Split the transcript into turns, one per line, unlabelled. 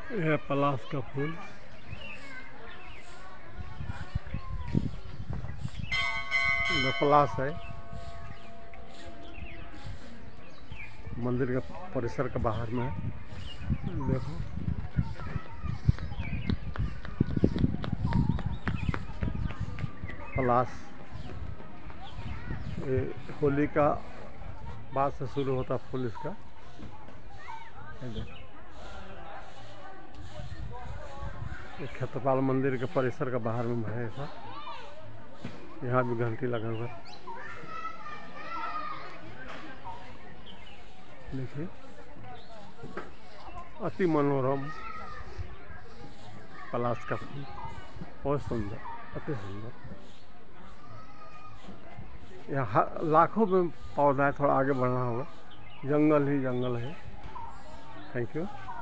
यह पलाश का फूल। पलाश है, मंदिर का परिसर के बाहर में है। देखो पलाश, ये होली का बाद से शुरू होता फूल इसका। खेतपाल मंदिर के परिसर का बाहर में है ऐसा। यहाँ भी घंटी लगा हुआ है, देखिए अति मनोरम पलाश का फूल, बहुत सुंदर, अति सुंदर। यहाँ लाखों में पौधा है, थोड़ा आगे बढ़ना होगा, जंगल ही जंगल है। Thank you.